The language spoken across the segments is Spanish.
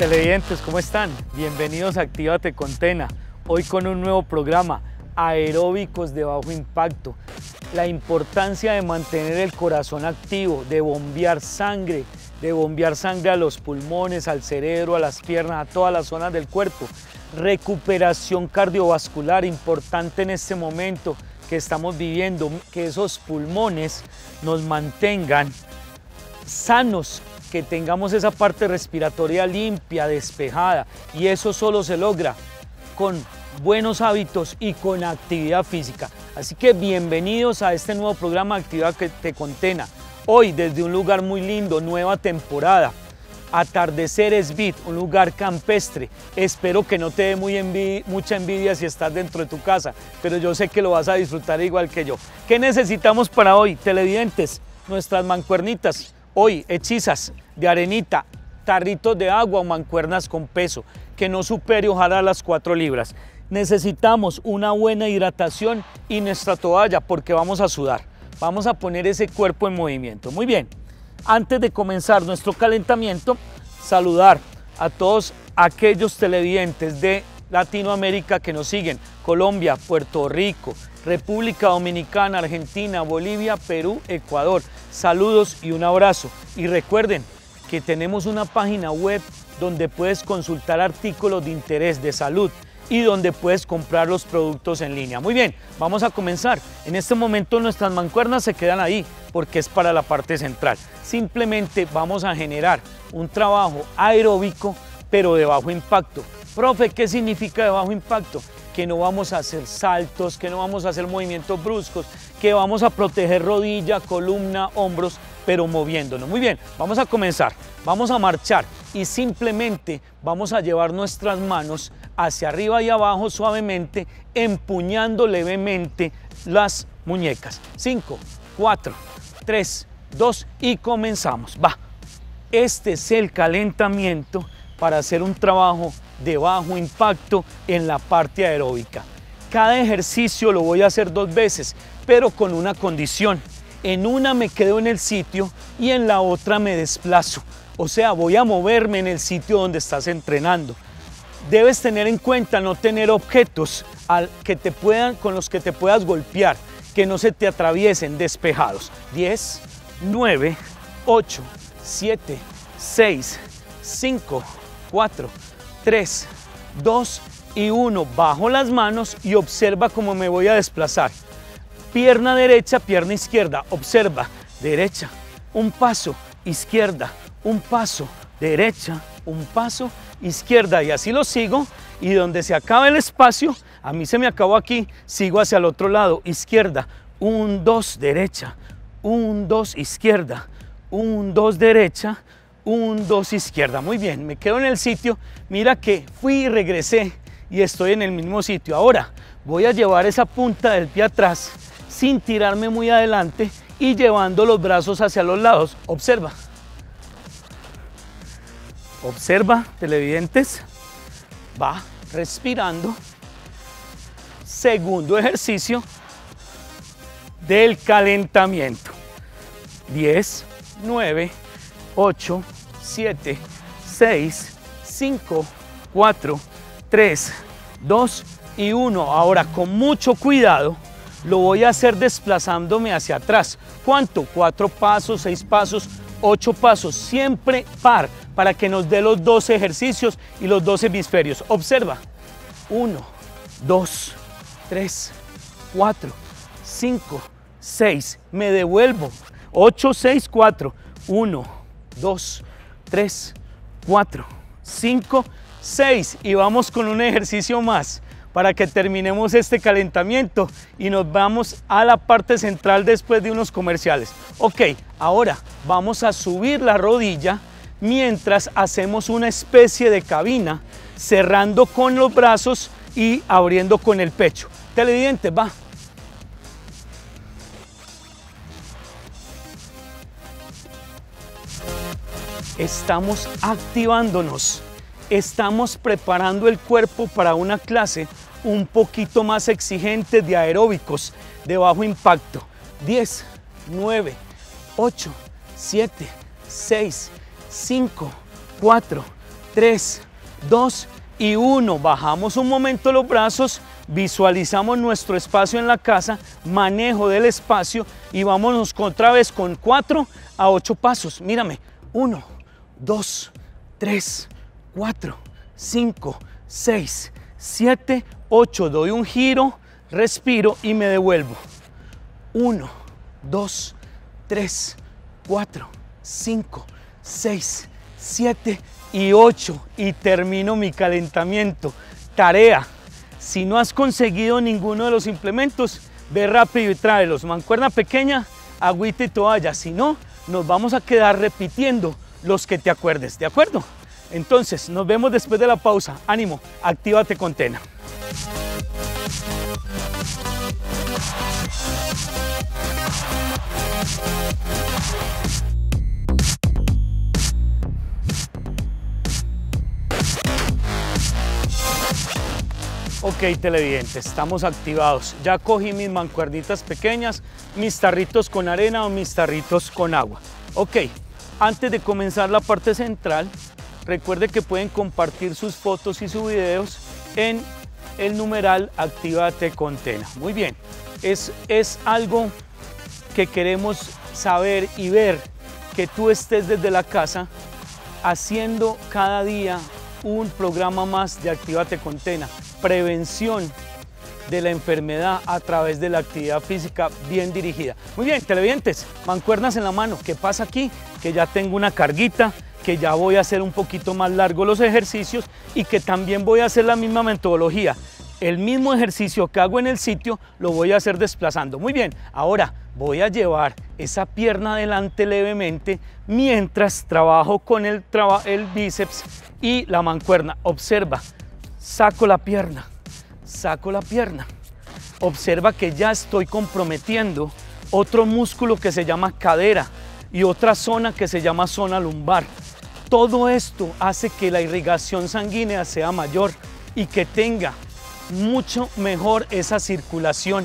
Televidentes, ¿cómo están? Bienvenidos a Actívate con Tena. Hoy con un nuevo programa, aeróbicos de bajo impacto. La importancia de mantener el corazón activo, de bombear sangre a los pulmones, al cerebro, a las piernas, a todas las zonas del cuerpo. Recuperación cardiovascular, importante en este momento que estamos viviendo, que esos pulmones nos mantengan sanos, que tengamos esa parte respiratoria limpia, despejada, y eso solo se logra con buenos hábitos y con actividad física. Así que bienvenidos a este nuevo programa Actívate con Tena. Hoy desde un lugar muy lindo, nueva temporada, Atardeceres Beat, un lugar campestre. Espero que no te dé mucha envidia si estás dentro de tu casa, pero yo sé que lo vas a disfrutar igual que yo. ¿Qué necesitamos para hoy, televidentes? Nuestras mancuernitas, hoy hechizas de arenita, tarritos de agua o mancuernas con peso, que no supere ojalá las 4 libras. Necesitamos una buena hidratación y nuestra toalla porque vamos a sudar. Vamos a poner ese cuerpo en movimiento. Muy bien, antes de comenzar nuestro calentamiento, saludar a todos aquellos televidentes de Latinoamérica que nos siguen: Colombia, Puerto Rico, República Dominicana, Argentina, Bolivia, Perú, Ecuador. Saludos y un abrazo. Y recuerden que tenemos una página web donde puedes consultar artículos de interés de salud y donde puedes comprar los productos en línea. Muy bien, vamos a comenzar. En este momento nuestras mancuernas se quedan ahí porque es para la parte central. Simplemente vamos a generar un trabajo aeróbico pero de bajo impacto. Profe, ¿qué significa de bajo impacto? Que no vamos a hacer saltos, que no vamos a hacer movimientos bruscos, que vamos a proteger rodilla, columna, hombros, pero moviéndonos. Muy bien, vamos a comenzar, vamos a marchar y simplemente vamos a llevar nuestras manos hacia arriba y abajo suavemente, empuñando levemente las muñecas. 5, 4, 3, 2 y comenzamos. Va, este es el calentamiento para hacer un trabajo de bajo impacto en la parte aeróbica. Cada ejercicio lo voy a hacer 2 veces, pero con una condición. En una me quedo en el sitio y en la otra me desplazo. O sea, voy a moverme en el sitio donde estás entrenando. Debes tener en cuenta no tener objetos con los que te puedas golpear, que no se te atraviesen, despejados. 10, 9, 8, 7, 6, 5, 4, 3, 2 y 1. Bajo las manos y observa cómo me voy a desplazar. Pierna derecha, pierna izquierda. Observa, derecha, un paso, izquierda, un paso, derecha, un paso, izquierda. Y así lo sigo. Y donde se acaba el espacio, a mí se me acabó aquí, sigo hacia el otro lado. Izquierda, 1, 2, derecha, 1, 2, izquierda, 1, 2, derecha, 1, 2, izquierda. Muy bien, me quedo en el sitio. Mira que fui y regresé y estoy en el mismo sitio. Ahora voy a llevar esa punta del pie atrás sin tirarme muy adelante y llevando los brazos hacia los lados. Observa. Observa, televidentes. Va respirando. Segundo ejercicio del calentamiento. 10, 9, 8, 7, 6, 5, 4, 3, 2 y 1. Ahora con mucho cuidado lo voy a hacer desplazándome hacia atrás. ¿Cuánto? 4 pasos, 6 pasos, 8 pasos, siempre par, para que nos dé los 12 ejercicios y los 12 hemisferios. Observa. 1, 2, 3, 4, 5, 6. Me devuelvo. 8, 6, 4. 1, 2, 3, 4, 5, 6. Y vamos con un ejercicio más para que terminemos este calentamiento y nos vamos a la parte central después de unos comerciales. Ok, ahora vamos a subir la rodilla mientras hacemos una especie de cabina, cerrando con los brazos y abriendo con el pecho. Televidente, va. Estamos activándonos, estamos preparando el cuerpo para una clase un poquito más exigente de aeróbicos de bajo impacto. 10, 9, 8, 7, 6, 5, 4, 3, 2 y 1. Bajamos un momento los brazos, visualizamos nuestro espacio en la casa, manejo del espacio y vámonos otra vez con 4 a 8 pasos. Mírame, 1, 2, 3, 4, 5, 6, 7, 8. Doy un giro, respiro y me devuelvo. 1, 2, 3, 4, 5, 6, 7 y 8 y termino mi calentamiento. Tarea: si no has conseguido ninguno de los implementos, ve rápido y tráelos. Mancuerna pequeña, agüita y toalla. Si no, nos vamos a quedar repitiendo los que te acuerdes, ¿de acuerdo? Entonces, nos vemos después de la pausa. Ánimo, actívate con Tena. Ok, televidentes, estamos activados. Ya cogí mis mancuernitas pequeñas, mis tarritos con arena o mis tarritos con agua. Ok, antes de comenzar la parte central, recuerde que pueden compartir sus fotos y sus videos en el numeral Actívate con Tena. Muy bien, es algo que queremos saber y ver, que tú estés desde la casa haciendo cada día un programa más de Actívate con Tena. Prevención de la enfermedad a través de la actividad física bien dirigida. Muy bien, televidentes, mancuernas en la mano. ¿Qué pasa aquí? Que ya tengo una carguita, que ya voy a hacer un poquito más largo los ejercicios y que también voy a hacer la misma metodología. El mismo ejercicio que hago en el sitio lo voy a hacer desplazando. Muy bien, ahora voy a llevar esa pierna adelante levemente mientras trabajo con el bíceps y la mancuerna. Observa, saco la pierna, observa que ya estoy comprometiendo otro músculo que se llama cadera y otra zona que se llama zona lumbar. Todo esto hace que la irrigación sanguínea sea mayor y que tenga mucho mejor esa circulación.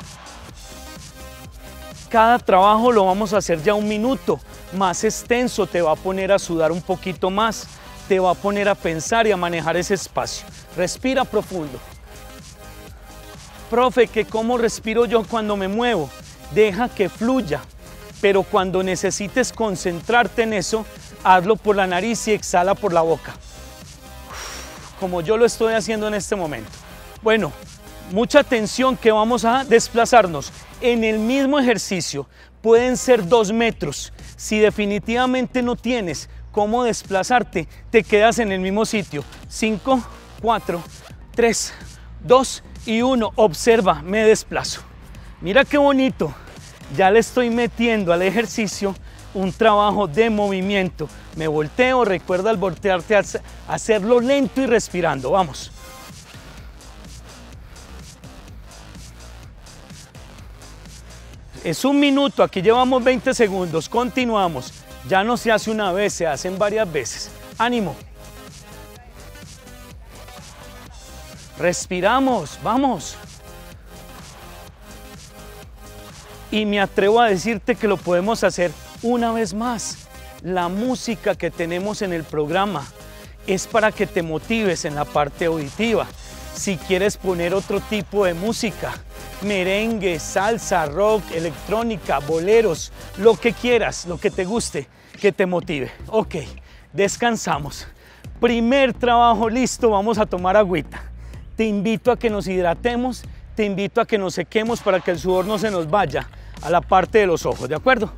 Cada trabajo lo vamos a hacer ya un minuto, más extenso, te va a poner a sudar un poquito más, te va a poner a pensar y a manejar ese espacio. Respira profundo. Profe, ¿que cómo respiro yo cuando me muevo? Deja que fluya, pero cuando necesites concentrarte en eso, hazlo por la nariz y exhala por la boca, como yo lo estoy haciendo en este momento. Bueno, mucha atención que vamos a desplazarnos. En el mismo ejercicio pueden ser 2 metros. Si definitivamente no tienes cómo desplazarte, te quedas en el mismo sitio. 5, 4, 3, 2 y 1. Observa, me desplazo. Mira qué bonito. Ya le estoy metiendo al ejercicio un trabajo de movimiento. Me volteo, recuerda al voltearte hacerlo lento y respirando. Vamos. Es un minuto, aquí llevamos 20 segundos, continuamos. Ya no se hace una vez, se hacen varias veces. ¡Ánimo! Respiramos, vamos. Y me atrevo a decirte que lo podemos hacer una vez más. La música que tenemos en el programa es para que te motives en la parte auditiva. Si quieres poner otro tipo de música, merengue, salsa, rock, electrónica, boleros, lo que quieras, lo que te guste, que te motive. Ok, descansamos. Primer trabajo listo, vamos a tomar agüita. Te invito a que nos hidratemos, te invito a que nos sequemos para que el sudor no se nos vaya a la parte de los ojos, ¿de acuerdo?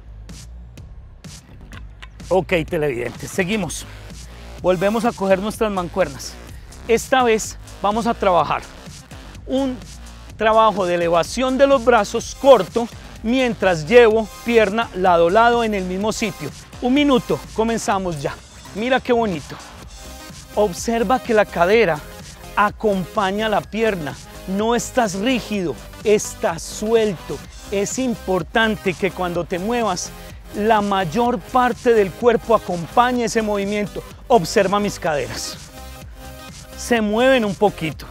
Ok, televidentes, seguimos. Volvemos a coger nuestras mancuernas. Esta vez vamos a trabajar un trabajo de elevación de los brazos corto mientras llevo pierna lado a lado en el mismo sitio. Un minuto, comenzamos ya. Mira qué bonito. Observa que la cadera acompaña la pierna. No estás rígido, estás suelto. Es importante que cuando te muevas, la mayor parte del cuerpo acompañe ese movimiento. Observa mis caderas. Se mueven un poquito.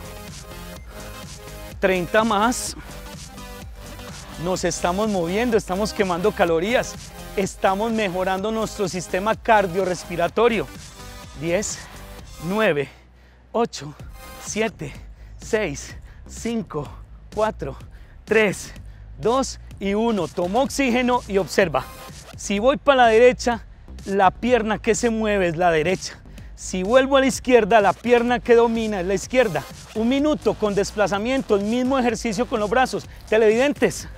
30 más. Nos estamos moviendo, estamos quemando calorías, estamos mejorando nuestro sistema cardiorrespiratorio. 10, 9, 8, 7, 6, 5, 4, 3, 2 y 1. Tomo oxígeno y observa. Si voy para la derecha, la pierna que se mueve es la derecha. Si vuelvo a la izquierda, la pierna que domina es la izquierda. 1 minuto con desplazamiento, el mismo ejercicio con los brazos. Televidentes,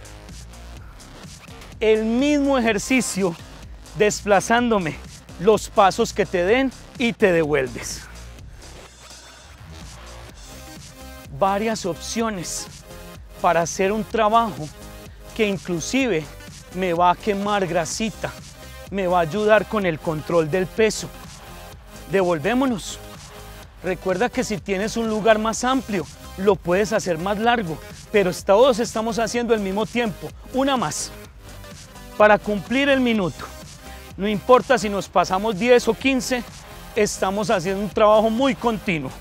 el mismo ejercicio desplazándome, los pasos que te den y te devuelves. Varias opciones para hacer un trabajo que inclusive me va a quemar grasita, me va a ayudar con el control del peso. Devolvémonos. Recuerda que si tienes un lugar más amplio, lo puedes hacer más largo, pero todos estamos haciendo al mismo tiempo. Una más. Para cumplir el minuto, no importa si nos pasamos 10 o 15, estamos haciendo un trabajo muy continuo.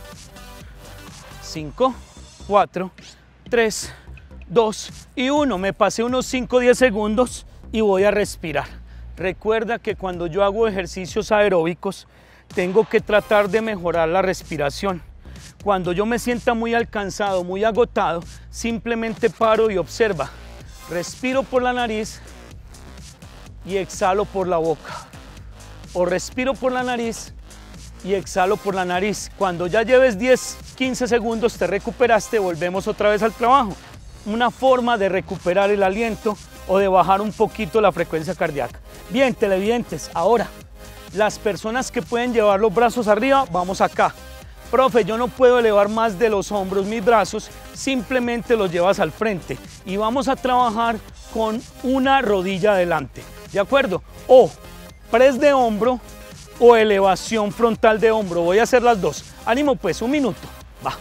5, 4, 3, 2 y 1. Me pasé unos 5 o 10 segundos y voy a respirar. Recuerda que cuando yo hago ejercicios aeróbicos, tengo que tratar de mejorar la respiración. Cuando yo me sienta muy alcanzado, muy agotado, simplemente paro y observa. Respiro por la nariz y exhalo por la boca. O respiro por la nariz y exhalo por la nariz. Cuando ya lleves 10, 15 segundos, te recuperaste, volvemos otra vez al trabajo. Una forma de recuperar el aliento o de bajar un poquito la frecuencia cardíaca. Bien, televidentes, ahora, las personas que pueden llevar los brazos arriba, vamos acá. Profe, yo no puedo elevar más de los hombros mis brazos, simplemente los llevas al frente y vamos a trabajar con una rodilla adelante, ¿de acuerdo? O press de hombro o elevación frontal de hombro, voy a hacer las dos. Ánimo pues, 1 minuto, va.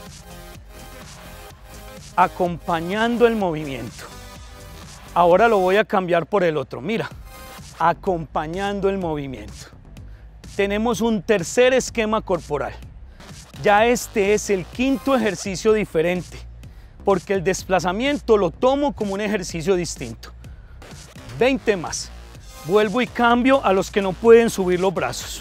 Acompañando el movimiento. Ahora lo voy a cambiar por el otro, mira, acompañando el movimiento. Tenemos un tercer esquema corporal. Ya este es el 5.º ejercicio diferente, porque el desplazamiento lo tomo como un ejercicio distinto. 20 más. Vuelvo y cambio a los que no pueden subir los brazos.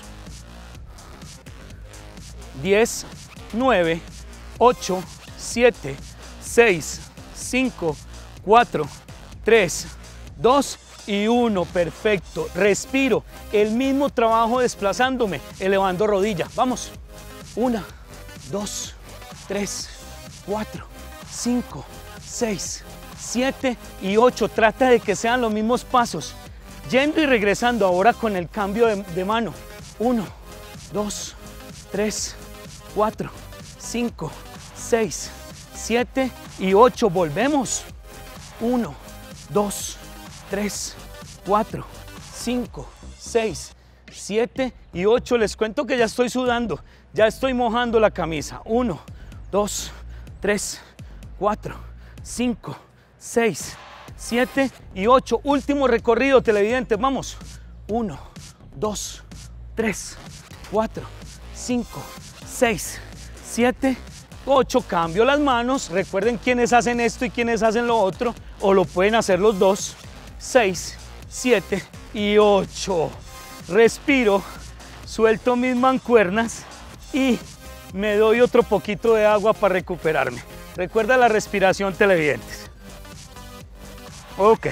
10, 9, 8, 7, 6, 5, 4, 3, 2 y 1. Perfecto. Respiro. El mismo trabajo desplazándome, elevando rodilla. Vamos. 1, 2, 3, 4, 5, 6, 7 y 8. Trata de que sean los mismos pasos. Yendo y regresando ahora con el cambio de mano. 1, 2, 3, 4, 5, 6, 7 y 8. Volvemos. 1, 2, 3, 4, 5, 6, 7 y 8. Les cuento que ya estoy sudando, ya estoy mojando la camisa. 1, 2, 3, 4, 5, 6, 7 y 8. Último recorrido, televidentes, vamos. 1, 2, 3, 4, 5, 6, 7, 8. Cambio las manos. Recuerden quiénes hacen esto y quiénes hacen lo otro, o lo pueden hacer los dos. 6, 7 y 8. Respiro, suelto mis mancuernas y me doy otro poquito de agua para recuperarme. Recuerda la respiración, televidentes. Ok.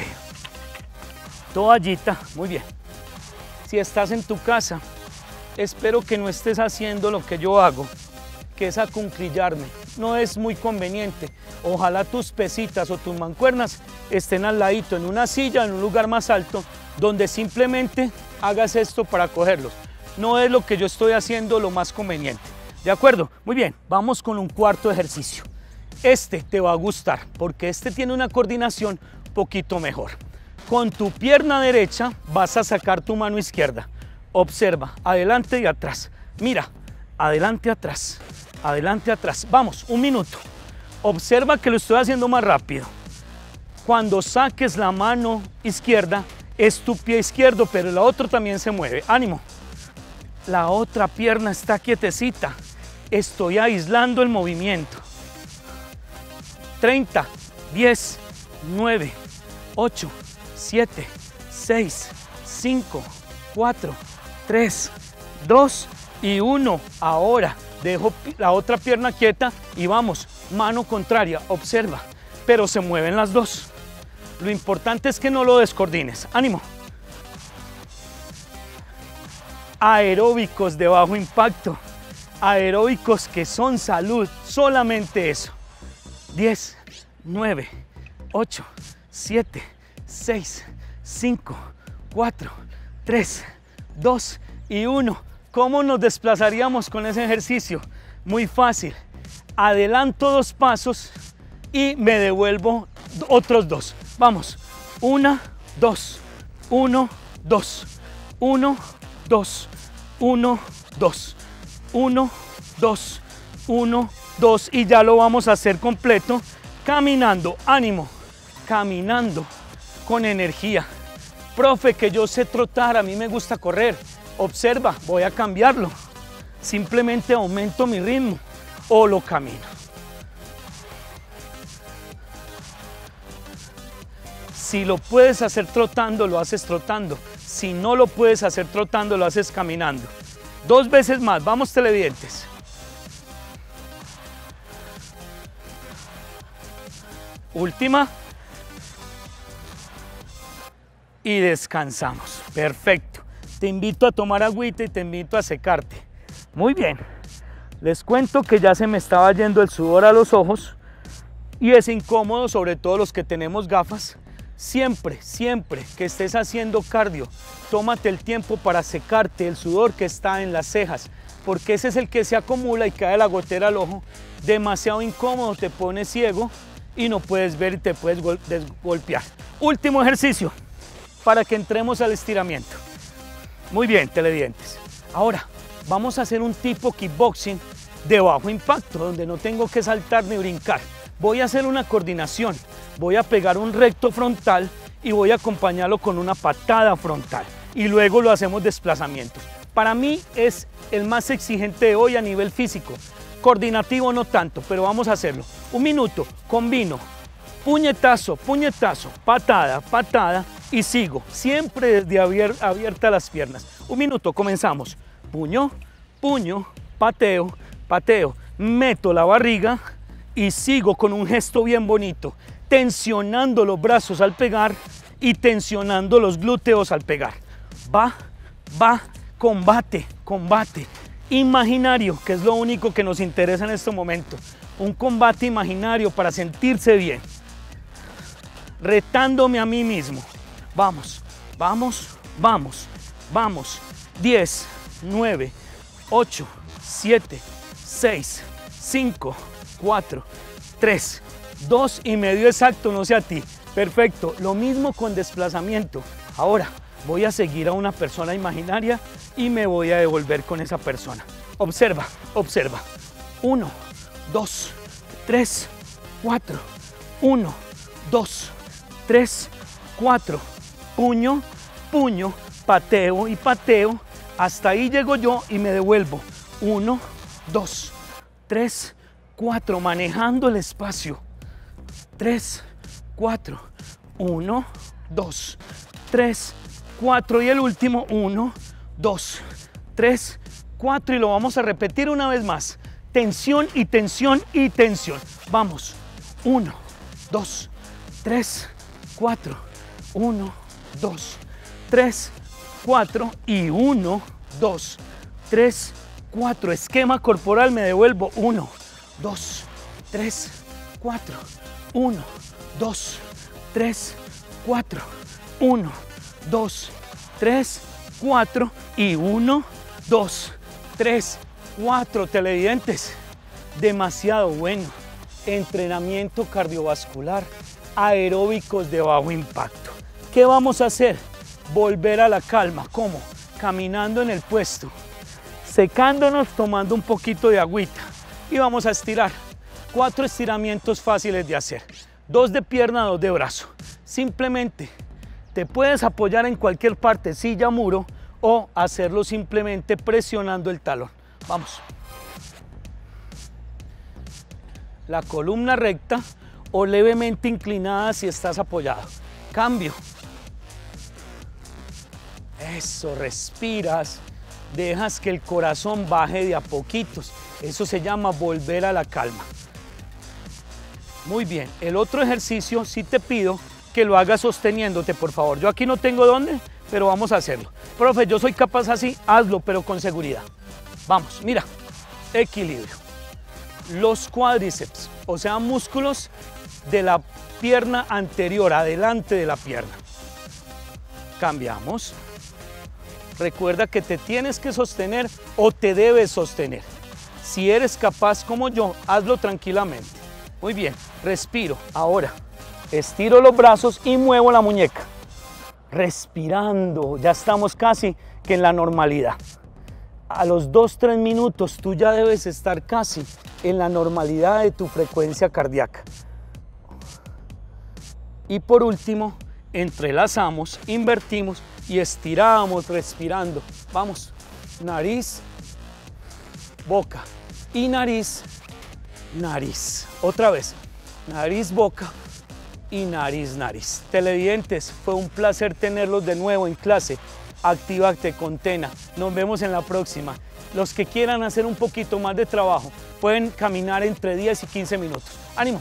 Toallita, muy bien. Si estás en tu casa, espero que no estés haciendo lo que yo hago, que es acunclillarme. No es muy conveniente. Ojalá tus pesitas o tus mancuernas estén al ladito, en una silla, en un lugar más alto, donde simplemente hagas esto para cogerlos. No es lo que yo estoy haciendo lo más conveniente. ¿De acuerdo? Muy bien, vamos con un cuarto ejercicio. Este te va a gustar porque este tiene una coordinación un poquito mejor. Con tu pierna derecha vas a sacar tu mano izquierda. Observa, adelante y atrás. Mira, adelante, atrás. Adelante, atrás. Vamos, 1 minuto. Observa que lo estoy haciendo más rápido. Cuando saques la mano izquierda, es tu pie izquierdo, pero la otra también se mueve. ¡Ánimo! La otra pierna está quietecita. Estoy aislando el movimiento. 30, 10, 9, 8, 7, 6, 5, 4, 3, 2 y 1. Ahora dejo la otra pierna quieta y vamos, mano contraria, observa, pero se mueven las dos. Lo importante es que no lo descoordines. ¡Ánimo! Aeróbicos de bajo impacto, aeróbicos que son salud, solamente eso. 10, 9, 8, 7, 6, 5, 4, 3, 2 y 1. ¿Cómo nos desplazaríamos con ese ejercicio? Muy fácil. Adelanto 2 pasos y me devuelvo otros 2. Vamos. 1, 2, 1, 2, 1, 2, 1, 2, 1, 2, 1, 2 y ya lo vamos a hacer completo caminando. ¡Ánimo! Caminando con energía. Profe, que yo sé trotar, a mí me gusta correr. Observa, voy a cambiarlo. Simplemente aumento mi ritmo o lo camino. Si lo puedes hacer trotando, lo haces trotando. Si no lo puedes hacer trotando, lo haces caminando. 2 veces más, vamos televidentes. Última. Y descansamos. Perfecto. Te invito a tomar agüita y te invito a secarte. Muy bien. Les cuento que ya se me estaba yendo el sudor a los ojos y es incómodo, sobre todo los que tenemos gafas. Siempre, siempre que estés haciendo cardio, tómate el tiempo para secarte el sudor que está en las cejas, porque ese es el que se acumula y cae la gotera al ojo. Demasiado incómodo, te pones ciego y no puedes ver y te puedes golpear. Último ejercicio para que entremos al estiramiento. Muy bien, televidentes. Ahora vamos a hacer un tipo kickboxing de bajo impacto, donde no tengo que saltar ni brincar. Voy a hacer una coordinación. Voy a pegar un recto frontal y voy a acompañarlo con una patada frontal. Y luego lo hacemos desplazamientos. Para mí es el más exigente de hoy a nivel físico. Coordinativo no tanto, pero vamos a hacerlo. 1 minuto, combino. Puñetazo, puñetazo, patada, patada y sigo. Siempre desde abiertas las piernas. 1 minuto, comenzamos. Puño, puño, pateo, pateo. Meto la barriga y sigo con un gesto bien bonito. Tensionando los brazos al pegar y tensionando los glúteos al pegar. Va, va, combate, combate. Imaginario, que es lo único que nos interesa en este momento. Un combate imaginario para sentirse bien. Retándome a mí mismo. Vamos, vamos, vamos, vamos. 10, 9, 8, 7, 6, 5, 4, 3, 2 y medio exacto, no sé a ti. Perfecto, lo mismo con desplazamiento. Ahora voy a seguir a una persona imaginaria y me voy a devolver con esa persona. Observa, observa. 1, 2, 3, 4. 1, 2, 3, 4. Puño, puño, pateo y pateo. Hasta ahí llego yo y me devuelvo. 1, 2, 3, 4. Manejando el espacio. 3, 4. 1, 2, 3, 4. Y el último. 1, 2, 3, 4. Y lo vamos a repetir una vez más. Tensión y tensión y tensión. Vamos. 1, 2, 3, 4. 1, 2, 3, 4. Y 1, 2, 3, 4. Esquema corporal, me devuelvo. 1, 2, 3, 4. 1, 2, 3, 4. 1, 2, 3, 4. Y 1, 2, 3, 4. Televidentes, demasiado bueno. Entrenamiento cardiovascular, aeróbicos de bajo impacto. ¿Qué vamos a hacer? Volver a la calma. ¿Cómo? Caminando en el puesto, secándonos, tomando un poquito de agüita y vamos a estirar. 4 estiramientos fáciles de hacer. 2 de pierna, 2 de brazo. Simplemente te puedes apoyar en cualquier parte, silla, muro, o hacerlo simplemente presionando el talón. Vamos. La columna recta o levemente inclinada si estás apoyado. Cambio. Eso, respiras, dejas que el corazón baje de a poquitos. Eso se llama volver a la calma. Muy bien, el otro ejercicio sí te pido que lo hagas sosteniéndote, por favor. Yo aquí no tengo dónde, pero vamos a hacerlo. Profe, yo soy capaz así, hazlo, pero con seguridad. Vamos, mira, equilibrio. Los cuádriceps, o sea, músculos de la pierna anterior, adelante de la pierna. Cambiamos. Recuerda que te tienes que sostener o te debes sostener. Si eres capaz como yo, hazlo tranquilamente. Muy bien, respiro. Ahora, estiro los brazos y muevo la muñeca. Respirando, ya estamos casi que en la normalidad. A los 2-3 minutos tú ya debes estar casi en la normalidad de tu frecuencia cardíaca. Y por último, entrelazamos, invertimos y estiramos respirando. Vamos, nariz, boca y nariz, nariz. Otra vez, nariz, boca y nariz, nariz. Televidentes, fue un placer tenerlos de nuevo en clase. Actívate con Tena. Nos vemos en la próxima. Los que quieran hacer un poquito más de trabajo pueden caminar entre 10 y 15 minutos. ¡Ánimo!